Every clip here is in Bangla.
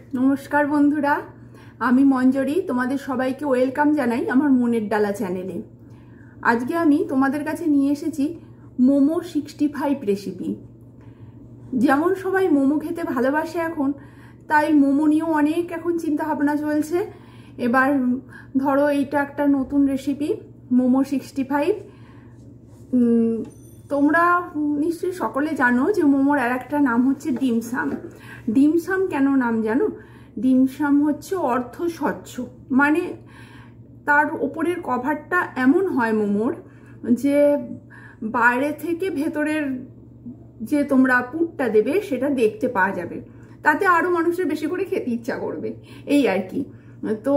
নমস্কার বন্ধুরা, আমি মঞ্জরি তোমাদের সবাইকে ওয়েলকাম জানাই আমার মনের ডালা চ্যানেলে। আজকে আমি তোমাদের কাছে নিয়ে এসেছি মোমো 65 রেসিপি। যেমন সবাই মোমো খেতে ভালোবাসে এখন, তাই মোমো নিয়েও অনেক এখন চিন্তা ভাবনা চলছে। এবার ধরো এইটা একটা নতুন রেসিপি, মোমো 65। তোমরা নিশ্চয়ই সকলে জানো যে মোমোর আর একটা নাম হচ্ছে ডিমসাম। ডিমসাম কেন নাম জানো? ডিমসাম হচ্ছে অর্থ স্বচ্ছ, মানে তার ওপরের কভারটা এমন হয় মোমোর যে বাইরে থেকে ভেতরের যে তোমরা পুরটা দেবে সেটা দেখতে পাওয়া যাবে, তাতে আরও মানুষের বেশি করে খেতে ইচ্ছা করবে, এই আর কি। তো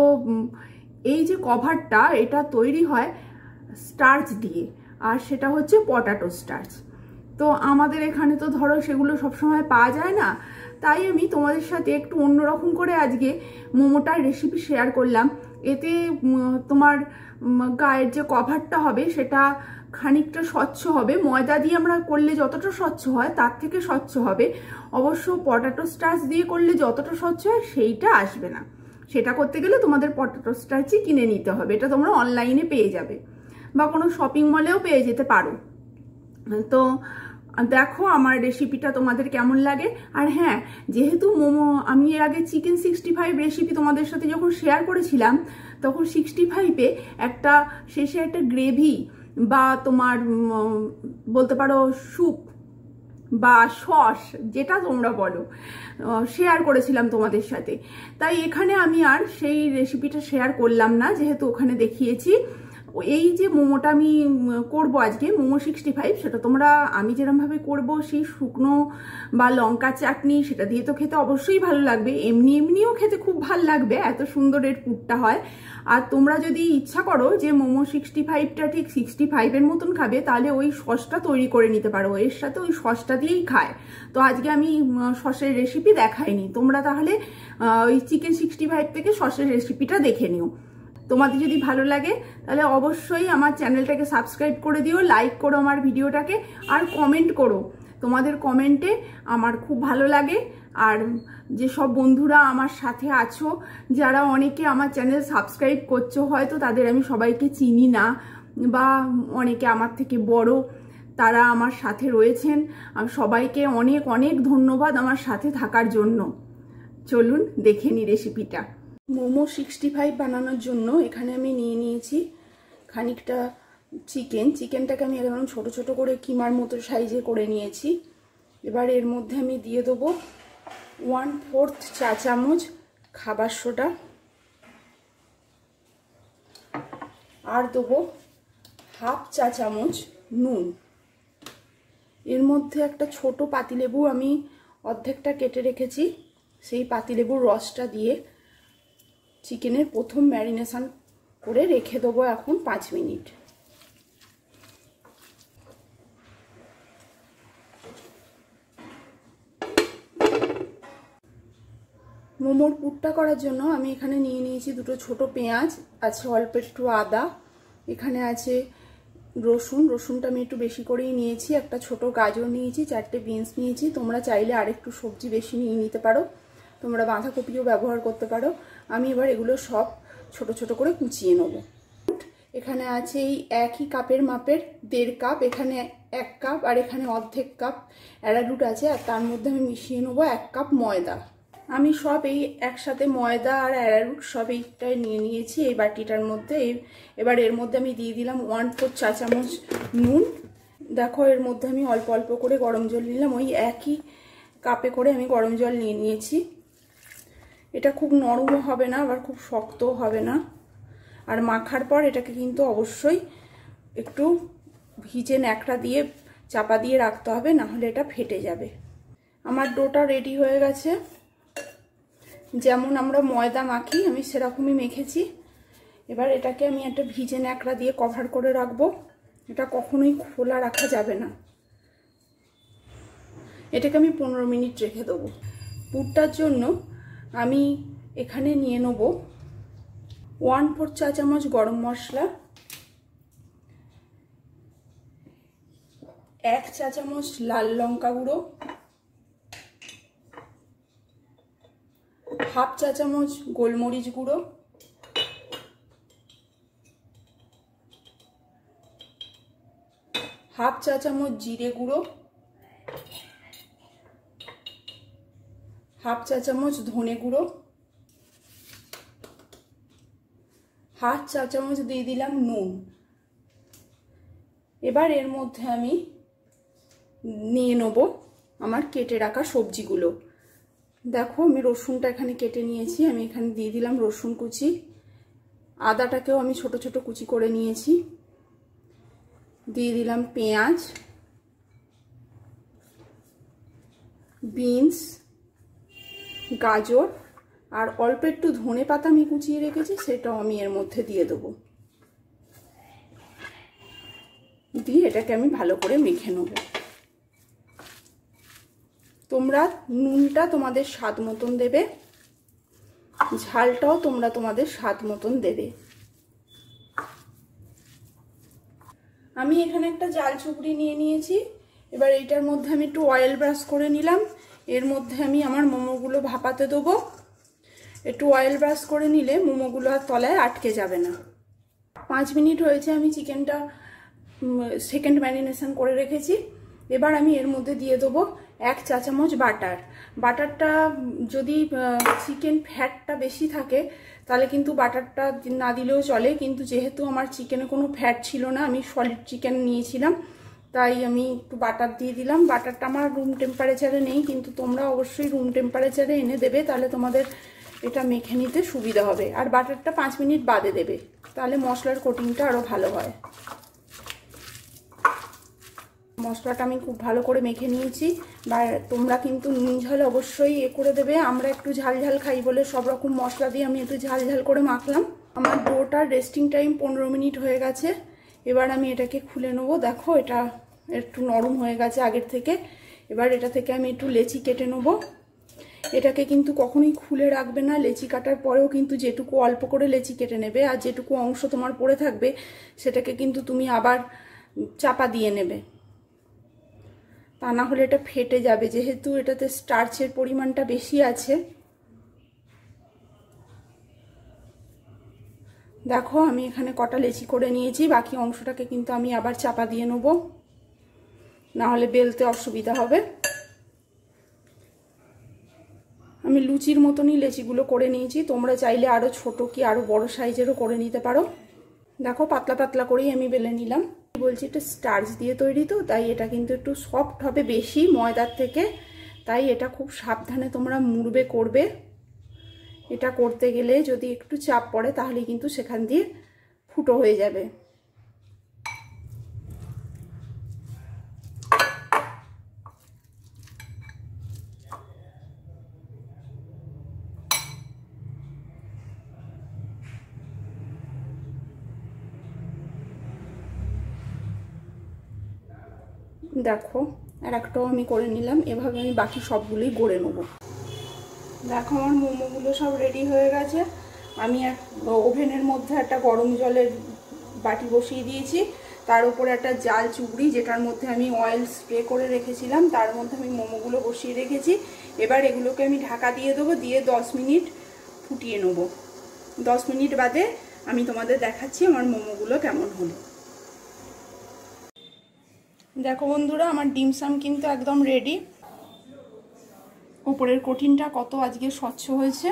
এই যে কভারটা, এটা তৈরি হয় স্টার্চ দিয়ে, আর সেটা হচ্ছে পটাটো স্টার্চ। তো আমাদের এখানে তো ধরো সেগুলো সবসময় পাওয়া যায় না, তাই আমি তোমাদের সাথে একটু অন্যরকম করে আজকে মোমোটার রেসিপি শেয়ার করলাম। এতে তোমার গায়ের যে কভারটা হবে সেটা খানিকটা স্বচ্ছ হবে, ময়দা দিয়ে আমরা করলে যতটা স্বচ্ছ হয় তার থেকে স্বচ্ছ হবে। অবশ্য পটাটো স্টার্চ দিয়ে করলে যতটা স্বচ্ছ হয় সেইটা আসবে না, সেটা করতে গেলে তোমাদের পটাটো স্টার্চই কিনে নিতে হবে। এটা তোমরা অনলাইনে পেয়ে যাবে বা কোনো শপিং মলেও পেয়ে যেতে পারো। তো দেখো আমার রেসিপিটা তোমাদের কেমন লাগে। আর হ্যাঁ, যেহেতু মোমো আমি এর আগে চিকেন 65 রেসিপি তোমাদের সাথে যখন শেয়ার করেছিলাম, তখন 65-এ একটা শেষে একটা গ্রেভি বা তোমার বলতে পারো স্যুপ বা সস, যেটা তোমরা বলো, শেয়ার করেছিলাম তোমাদের সাথে। তাই এখানে আমি আর সেই রেসিপিটা শেয়ার করলাম না, যেহেতু ওখানে দেখিয়েছি। এই যে মোমোটা আমি করব আজকে, মোমো 65, সেটা তোমরা আমি যেরকমভাবে করব সেই শুকনো বা লঙ্কা চাটনি সেটা দিয়ে তো খেতে অবশ্যই ভালো লাগবে, এমনিও খেতে খুব ভালো লাগবে, এত সুন্দর এর পুরটা হয়। আর তোমরা যদি ইচ্ছা করো যে মোমো 65টা ঠিক 65-এর মতন খাবে, তাহলে ওই সসটা তৈরি করে নিতে পারো, এর সাথে ওই সসটা দিয়েই খায়। তো আজকে আমি সসের রেসিপি দেখাইনি, তোমরা তাহলে ওই চিকেন 65 থেকে সসের রেসিপিটা দেখে নিও। তোমাদের যদি ভালো লাগে তাহলে অবশ্যই আমার চ্যানেলটাকে সাবস্ক্রাইব করে দিও, লাইক করো আমার ভিডিওটাকে, আর কমেন্ট করো। তোমাদের কমেন্টে আমার খুব ভালো লাগে। আর যেসব বন্ধুরা আমার সাথে আছো, যারা অনেকে আমার চ্যানেল সাবস্ক্রাইব করছো, হয়তো তাদের আমি সবাইকে চিনি না বা অনেকে আমার থেকে বড়, তারা আমার সাথে রয়েছেন। আমি সবাইকে অনেক অনেক ধন্যবাদ আমার সাথে থাকার জন্য। চলুন দেখে নি রেসিপিটা। মোমো 65 বানানোর জন্য এখানে আমি নিয়ে নিয়েছি খানিকটা চিকেনটাকে আমি একদম ছোট ছোট করে কিমার মতো সাইজে করে নিয়েছি। এবার এর মধ্যে আমি দিয়ে দেবো 1/4 চা চামচ খাবার সোডা, আর দেবো 1/2 চা চামচ নুন। এর মধ্যে একটা ছোট পাতিলেবু আমি অর্ধেকটা কেটে রেখেছি, সেই পাতিলেবুর রসটা দিয়ে চিকেনের প্রথম ম্যারিনেশন করে রেখে দেবো এখন 5 মিনিট। মোমোর পুরটা করার জন্য আমি এখানে নিয়ে নিয়েছি দুটো ছোট পেঁয়াজ, আছে অল্প একটু আদা, এখানে আছে রসুনটা আমি একটু বেশি করেই নিয়েছি, একটা ছোট গাজর নিয়েছি, 4টে বিনস নিয়েছি। তোমরা চাইলে আরেকটু সবজি বেশি নিয়ে নিতে পারো, তোমরা বাঁধাকপিও ব্যবহার করতে পারো। আমি এবার এগুলো সব ছোট ছোট করে কুচিয়ে নেব। এখানে আছে এই একই কাপের মাপের 1.5 কাপ, এখানে 1 কাপ, আর এখানে অর্ধেক কাপ অ্যারারুট আছে, আর তার মধ্যে আমি মিশিয়ে নেবো 1 কাপ ময়দা। আমি সব এই একসাথে ময়দা আর অ্যারারুট সব এইটাই নিয়ে নিয়েছি এই বাটিটার মধ্যে। এবার এর মধ্যে আমি দিয়ে দিলাম 1/4 চা চামচ নুন। দেখো এর মধ্যে আমি অল্প অল্প করে গরম জল নিলাম, ওই একই কাপে করে আমি গরম জল নিয়ে নিয়েছি। এটা খুব নরমও হবে না, আবার খুব শক্তও হবে না। আর মাখার পর এটাকে কিন্তু অবশ্যই একটু ভিজে ন্যাকড়া দিয়ে চাপা দিয়ে রাখতে হবে, না হলে এটা ফেটে যাবে। আমার ডোটা রেডি হয়ে গেছে, যেমন আমরা ময়দা মাখি আমি সেরকমই মেখেছি। এবার এটাকে আমি একটা ভিজে ন্যাকড়া দিয়ে কভার করে রাখবো, এটা কখনোই খোলা রাখা যাবে না। এটাকে আমি 15 মিনিট রেখে দেবো। পুরটার জন্য আমি এখানে নিয়ে নেব 1/4 চা চামচ গরম মশলা, 1 চা চামচ লাল লঙ্কা গুঁড়ো, হাফ চা চামচ গোলমরিচ গুঁড়ো, হাফ চা চামচ জিরে গুঁড়ো, হাফ চা চামচ ধনে গুঁড়ো, হাফ চা চামচ দিয়ে দিলাম নুন। এবার এর মধ্যে আমি নিয়ে নেব আমার কেটে রাখা সবজিগুলো। দেখো আমি রসুনটা এখানে কেটে নিয়েছি, আমি এখানে দিয়ে দিলাম রসুন কুচি। আদাটাকেও আমি ছোট ছোট কুচি করে নিয়েছি। দিয়ে দিলাম পেঁয়াজ, বিনস, গাজর, আর অল্প একটু ধনে পাতা আমি কুচিয়ে রেখেছি, সেটাও আমি এর মধ্যে দিয়ে দেবো। দিয়ে এটাকে আমি ভালো করে মেখে নেব। তোমরা নুনটা তোমাদের স্বাদ মতন দেবে, ঝালটাও তোমরা তোমাদের স্বাদ মতন দেবে। আমি এখানে একটা জাল চুপড়ি নিয়ে নিয়েছি। এবার এইটার মধ্যে আমি একটু অয়েল ব্রাশ করে নিলাম। এর মধ্যে আমি আমার মোমোগুলো ভাপাতে দেবো। একটু অয়েল ব্রাশ করে নিলে মোমোগুলো আর তলায় আটকে যাবে না। 5 মিনিট হয়েছে, আমি চিকেনটা সেকেন্ড ম্যারিনেশন করে রেখেছি। এবার আমি এর মধ্যে দিয়ে দেবো 1 চা চামচ বাটার। বাটারটা যদি চিকেন ফ্যাটটা বেশি থাকে তাহলে কিন্তু বাটারটা না দিলেও চলে, কিন্তু যেহেতু আমার চিকেনে কোনো ফ্যাট ছিল না, আমি সলিড চিকেন নিয়েছিলাম, তাই আমি একটু বাটার দিয়ে দিলাম। বাটারটা আমার রুম টেম্পারেচারে নেই, কিন্তু তোমরা অবশ্যই রুম টেম্পারেচারে এনে দেবে, তাহলে তোমাদের এটা মেখে নিতে সুবিধা হবে। আর বাটারটা 5 মিনিট বাদে দেবে, তাহলে মশলার কোটিংটা আরও ভালো হয়। মশলাটা আমি খুব ভালো করে মেখে নিয়েছি। বা তোমরা কিন্তু নুন ঝাল অবশ্যই করে দেবে। আমরা একটু ঝাল ঝাল খাই বলে সব রকম মশলা দিয়ে আমি একটু ঝাল ঝাল করে মাখলাম। আমার ডোটার রেস্টিং টাইম 15 মিনিট হয়ে গেছে। এবার আমি এটাকে খুলে নেবো। দেখো এটা একটু নরম হয়ে গেছে আগের থেকে। এবার এটা থেকে আমি একটু লেচি কেটে নেবো। এটাকে কিন্তু কখনোই খুলে রাখবে না। লেচি কাটার পরেও কিন্তু যেটুকু অল্প করে লেচি কেটে নেবে, আর যেটুকু অংশ তোমার পড়ে থাকবে সেটাকে কিন্তু তুমি আবার চাপা দিয়ে নেবে, তা না হলে এটা ফেটে যাবে, যেহেতু এটাতে স্টার্চের পরিমাণটা বেশি আছে। দেখো আমি এখানে কটা লেচি করে নিয়েছি, বাকি অংশটাকে কিন্তু আমি আবার চাপা দিয়ে নেব, না হলে বেলতে অসুবিধা হবে। আমি লুচির মতনই লেচিগুলো করে নিয়েছি, তোমরা চাইলে আরও ছোট কি আরও বড় সাইজেরও করে নিতে পারো। দেখো পাতলা পাতলা করেই আমি বেলে নিলাম। বলছি এটা স্টার্চ দিয়ে তৈরি, তো তাই এটা কিন্তু একটু সফট হবে বেশি ময়দার থেকে, তাই এটা খুব সাবধানে তোমরা মুড়বে করবে। এটা করতে গেলে যদি একটু চাপ পড়ে তাহলে কিন্তু সেখান দিয়ে ফুটো হয়ে যাবে। দেখো আর একটাও আমি করে নিলাম। এভাবে আমি বাকি সবগুলোই গড়ে নেব। দেখো আমার মোমোগুলো সব রেডি হয়ে গেছে। আমি এক ওভেনের মধ্যে একটা গরম জলের বাটি বসিয়ে দিয়েছি, তার উপরে একটা জাল চুবড়ি যেটার মধ্যে আমি অয়েল স্প্রে করে রেখেছিলাম, তার মধ্যে আমি মোমোগুলো বসিয়ে রেখেছি। এবার এগুলোকে আমি ঢাকা দিয়ে দেবো, দিয়ে 10 মিনিট ফুটিয়ে নেব। 10 মিনিট বাদে আমি তোমাদের দেখাচ্ছি আমার মোমোগুলো কেমন হলো। দেখো বন্ধুরা আমার ডিমসাম কিন্তু একদম রেডি। উপরের কোটিনটা কত আজকে স্বচ্ছ হয়েছে।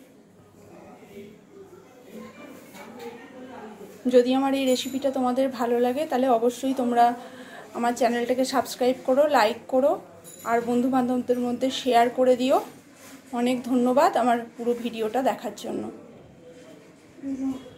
যদি আমার এই রেসিপিটা তোমাদের ভালো লাগে তাহলে অবশ্যই তোমরা আমার চ্যানেলটাকে সাবস্ক্রাইব করো, লাইক করো, আর বন্ধু বান্ধবদের মধ্যে শেয়ার করে দিও। অনেক ধন্যবাদ আমার পুরো ভিডিওটা দেখার জন্য।